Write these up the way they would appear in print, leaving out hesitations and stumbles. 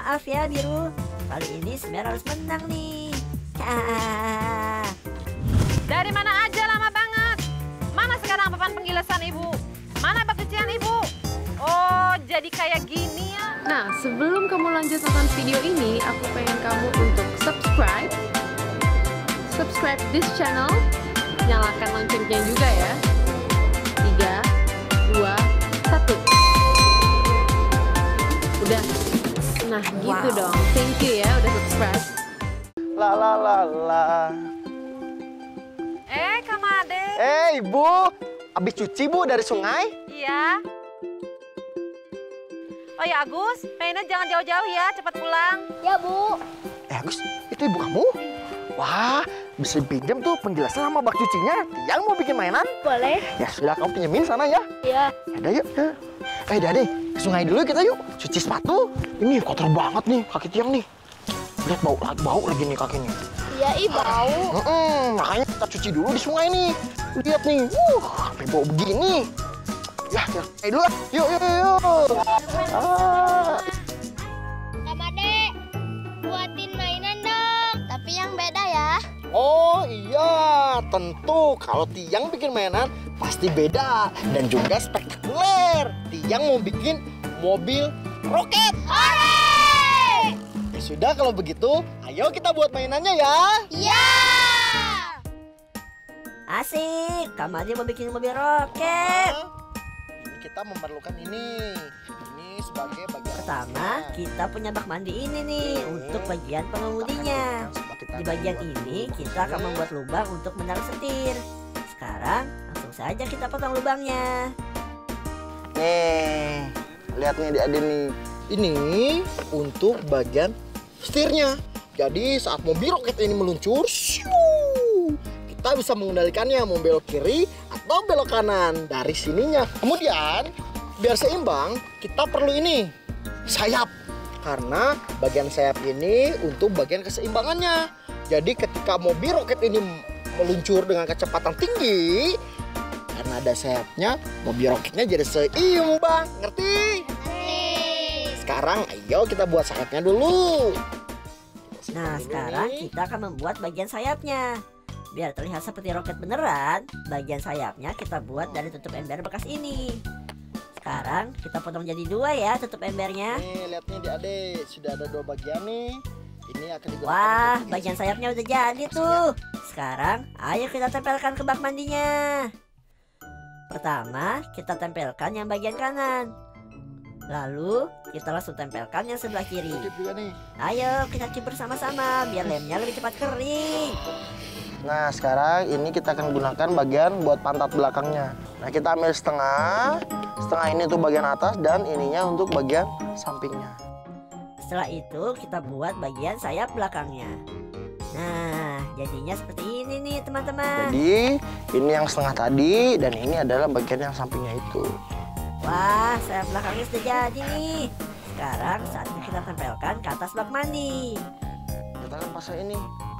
Maaf ya Biru, kali ini Semer harus menang nih. Dari mana aja lama banget? Mana sekarang papan penggilasan Ibu? Mana bak cucian Ibu? Oh, jadi kayak gini ya? Nah, sebelum kamu lanjut nonton video ini, aku pengen kamu untuk subscribe this channel, nyalakan loncengnya juga ya. 3, 2, 1. Udah. Nah, gitu dong. Thank you ya udah subscribe. La la la la. Kamade. Ibu, habis cuci Bu dari sungai? Iya. Oh ya Agus, mainnya jangan jauh-jauh ya, cepat pulang. Ya Bu. Agus, itu ibu kamu? Wah, bisa pinjam tuh penjelasan sama bak cucinya. Tiang mau bikin mainan? Boleh. Ya sudah, kamu pinjemin sana ya. Iya. Yaudah yuk. Ya. Dade, ke sungai dulu kita yuk. Cuci sepatu. Ini kotor banget nih kaki Tiang nih. Lihat bau lagi nih kakinya. Iya, bau. Makanya kita cuci dulu di sungai nih. Lihat nih, sampai bau begini. Ya, dulu. Yuk. Kamade, buatin mainan dong. Tapi yang beda ya. Oh iya, tentu. Kalau Tiang bikin mainan pasti beda dan juga spektakuler. Tiang mau bikin mobil roket. Hore! Ya sudah kalau begitu, ayo kita buat mainannya ya. Iya. Asik, Kamade mau bikin mobil roket. Ini kita memerlukan ini. Ini sebagai bagian Pertama, kita punya bak mandi ini nih untuk bagian pengemudinya. Di bagian ini kita akan membuat lubang untuk menaruh setir. Sekarang langsung saja kita potong lubangnya. Nih, lihat nih adik-adik nih. Ini untuk bagian setirnya. Jadi saat mobil roket ini meluncur, kita bisa mengendalikannya mau belok kiri atau belok kanan dari sininya. Kemudian biar seimbang kita perlu ini sayap, karena bagian sayap ini untuk bagian keseimbangannya. Jadi ketika mobil roket ini meluncur dengan kecepatan tinggi, karena ada sayapnya, mobil roketnya jadi seimbang. Ngerti? Sekarang ayo kita buat sayapnya dulu. Nah, sekarang kita akan membuat bagian sayapnya. Biar terlihat seperti roket beneran, bagian sayapnya kita buat dari tutup ember bekas ini. Sekarang kita potong jadi 2 ya tutup embernya. Nih, lihat nih adik-adik, sudah ada 2 bagian nih. Ini akan digunakan. Wah, bagian sayapnya udah jadi tuh. Sekarang, ayo kita tempelkan ke bak mandinya. Pertama, kita tempelkan yang bagian kanan. Lalu, kita langsung tempelkan yang sebelah kiri. Ayo, kita cip bersama-sama biar lemnya lebih cepat kering. Nah, sekarang ini kita akan gunakan bagian buat pantat belakangnya. Nah, kita ambil setengah ini untuk bagian atas dan ininya untuk bagian sampingnya. Setelah itu kita buat bagian sayap belakangnya. Nah, jadinya seperti ini nih teman-teman. Jadi, ini yang setengah tadi dan ini adalah bagian yang sampingnya itu. Wah, sayap belakangnya sudah jadi nih. Sekarang saatnya kita tempelkan ke atas bak mandi. Kita akan pasang ini.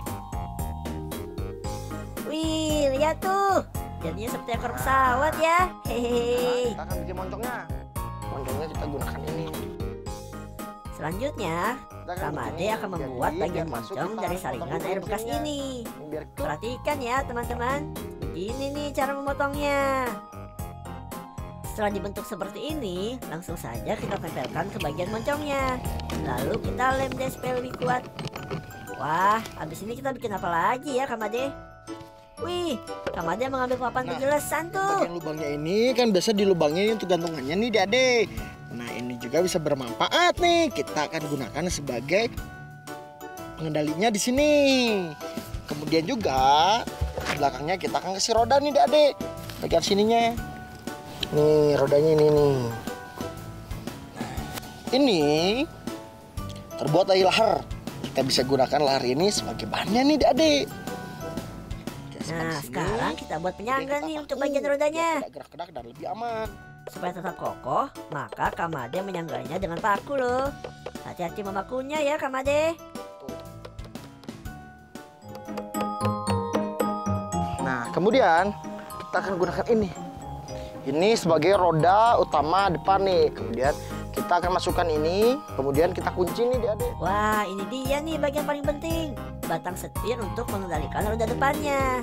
Wih, lihat tuh. Jadinya seperti ekor pesawat ya. Hehehe. Kita akan bikin moncongnya. Moncongnya kita gunakan ini. Selanjutnya, Kamade akan membuat bagian moncong dari saringan air bekas ini. Perhatikan ya teman-teman. Begini nih cara memotongnya. Setelah dibentuk seperti ini, langsung saja kita tempelkan ke bagian moncongnya. Lalu kita lem deh supaya lebih kuat. Wah, habis ini kita bikin apa lagi ya Kamade? Wih, Kamade mengambil papan penjelasan tuh. Bagian lubangnya ini kan biasa dilubangin untuk gantungannya nih Dade. Nah, ini juga bisa bermanfaat nih. Kita akan gunakan sebagai pengendalinya di sini. Kemudian juga belakangnya kita akan kasih roda nih Dade. Bagian sininya. Nih, rodanya ini nih. Ini terbuat dari lahar. Kita bisa gunakan lahar ini sebagai bahannya nih Dade. Nah, sekarang kita buat penyangga nih untuk bagian rodanya. Tidak gerak-gerak dan lebih aman. Supaya tetap kokoh, maka Kamade menyangganya dengan paku loh. Hati-hati memakunya ya Kamade. Nah, kemudian kita akan gunakan ini. Ini sebagai roda utama depan nih. Kemudian kita akan masukkan ini, kemudian kita kunci nih Adik. Wah, ini dia nih bagian paling penting. Batang setir untuk mengendalikan roda depannya.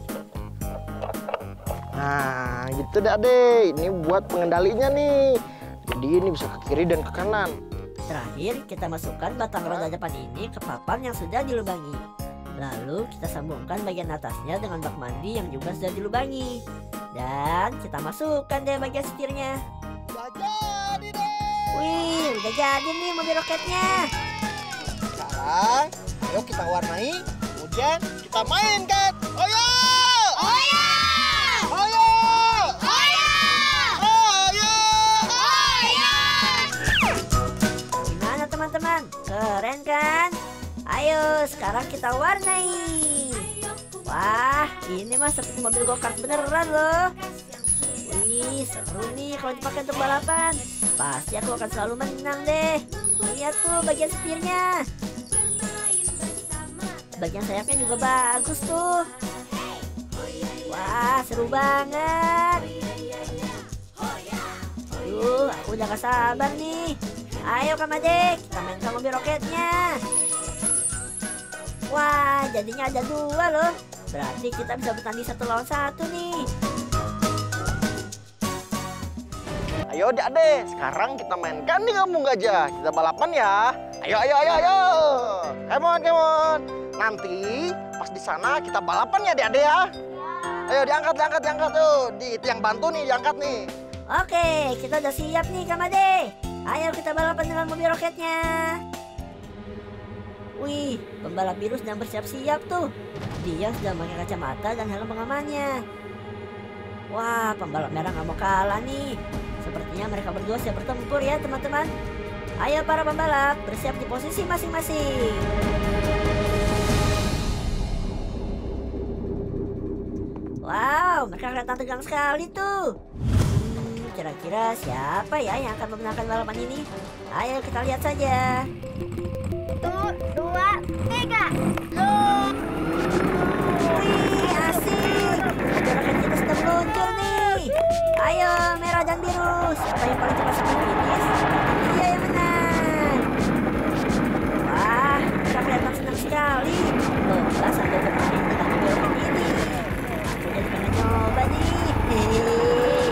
Nah, gitu Adik. Ini buat pengendalinya nih. Jadi ini bisa ke kiri dan ke kanan. Terakhir, kita masukkan batang roda depan ini ke papan yang sudah dilubangi. Lalu kita sambungkan bagian atasnya dengan bak mandi yang juga sudah dilubangi. Dan kita masukkan deh bagian setirnya. Udah jadi deh. Wih, udah jadi nih mobil roketnya. Sekarang, ayo kita warnai, kemudian kita mainkan. Ayo! Ayo! Ayo! Ayo! Ayo! Ayo! Gimana teman-teman? Keren kan? Ayo sekarang kita warnai. Wah, ini mah seperti mobil go-kart beneran loh. Wih, seru nih kalau dipakai untuk balapan. Pasti aku akan selalu menang deh. Lihat tuh bagian setirnya. Bagian sayapnya juga bagus tuh. Wah, seru banget. Aku udah gak sabar nih. Ayo Kak Made, kita mainkan mobil roketnya. Wah, jadinya ada 2 loh. Berarti kita bisa bertanding 1 lawan 1 nih. Ayo Adik, sekarang kita mainkan nih kampung gajah. Kita balapan ya. Ayo, ayo, ayo, ayo. Come on, come on. Nanti pas di sana kita balapan ya Adik ya. Ayo diangkat, diangkat, diangkat tuh. Itu yang bantu nih, diangkat nih. Oke, kita udah siap nih Kak Made. Ayo kita balapan dengan mobil roketnya. Wih, pembalap biru sedang bersiap-siap tuh. Dia sudah pakai kacamata dan helm pengamannya. Wah, pembalap merah nggak mau kalah nih. Sepertinya mereka berdua siap bertempur ya teman-teman. Ayo para pembalap, bersiap di posisi masing-masing. Wow, mereka kelihatan tegang sekali tuh. Kira-kira siapa ya yang akan memenangkan balapan ini? Ayo kita lihat saja. 1, 2, 3. Wih, asik. Mobil roket kita sudah meluncur nih. Ayo, merah dan biru. Siapa yang paling cepat sampai finish? Dia yang menang. Wah, mereka kelihatan senang sekali. Lomba sambil bermain dengan mobil roket ini. Aku jadi pengen nyoba nih. Hehehe.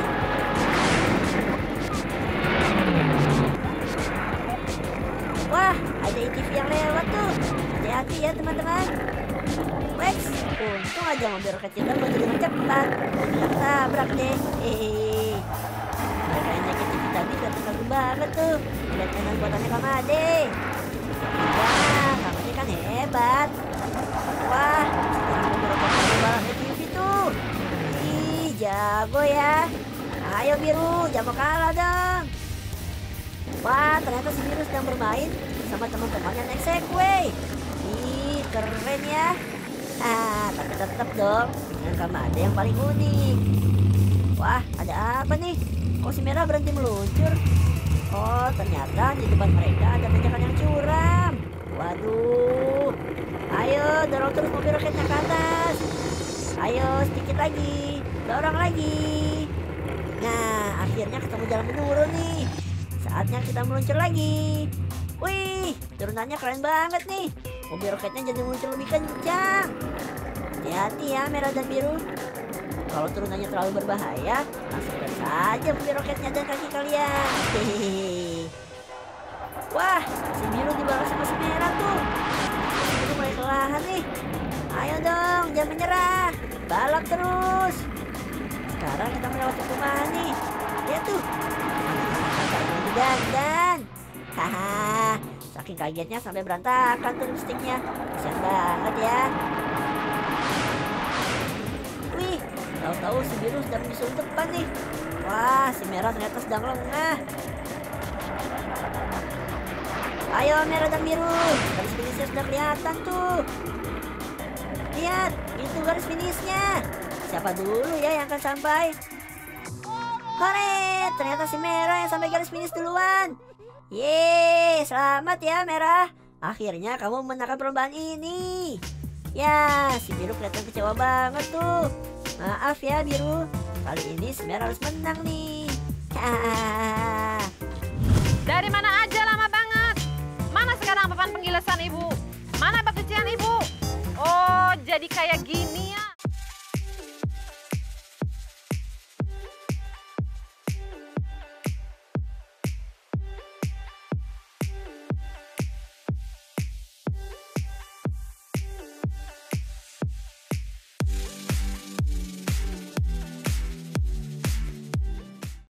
Wah, ada ATV yang lewat tuh. Hati-hati ya teman-teman. Wex, untung aja mobil roket kita berjalan dengan cepat. Tidak tabrak deh. Hehehe. Mereka yang naik ATV tadi kelihatan kagum banget tuh. Lihat mainan buatannya Kak Made. Wah, Kak Made kan hebat. Wah, sekarang mobil roket kita balap ATV tuh. Ih, jago ya. Ayo biru, jangan mau kalah dong. Wah, ternyata si biru sedang bermain sama teman-temannya naik Segway. Ih, keren ya. Tapi tetap dong dengan Kak Made yang paling unik. Wah, ada apa nih? Kok si merah berhenti meluncur? Oh, ternyata di depan mereka ada tanjakan yang curam. Waduh. Ayo, dorong terus mobil roketnya ke atas. Ayo, sedikit lagi. Dorong lagi. Nah, akhirnya ketemu jalan menurun nih. Saatnya kita meluncur lagi. Wih, turunannya keren banget nih. Mobil roketnya jadi meluncur lebih kencang. Hati-hati ya merah dan biru. Kalau turunannya terlalu berbahaya, langsung saja mobil roketnya dan kaki kalian. Hehehe. Wah, si biru dibalas sama si merah tuh. Si biru mulai kelelahan nih. Ayo dong, jangan menyerah. Balap terus. Sekarang kita melewati perumahan nih. Lihat tuh. Dan haha, saking kagetnya sampai berantakan tuh lipstiknya. Kasian banget ya. Wih, tahu-tahu si biru sedang menyusul depan nih. Wah, si merah ternyata sedang lengah. Ayo merah dan biru, garis finishnya sudah kelihatan tuh. Lihat, itu garis finishnya. Siapa dulu ya yang akan sampai? Hore, ternyata si merah yang sampai garis finish duluan. Yeay, selamat ya merah. Akhirnya kamu memenangkan perlombaan ini. Ya, si biru kelihatan kecewa banget tuh. Maaf ya biru, kali ini si merah harus menang nih. Hahaha. Dari mana aja lama banget. Mana sekarang papan penggilesan ibu? Mana bak cucian ibu? Oh, jadi kayak gini ya.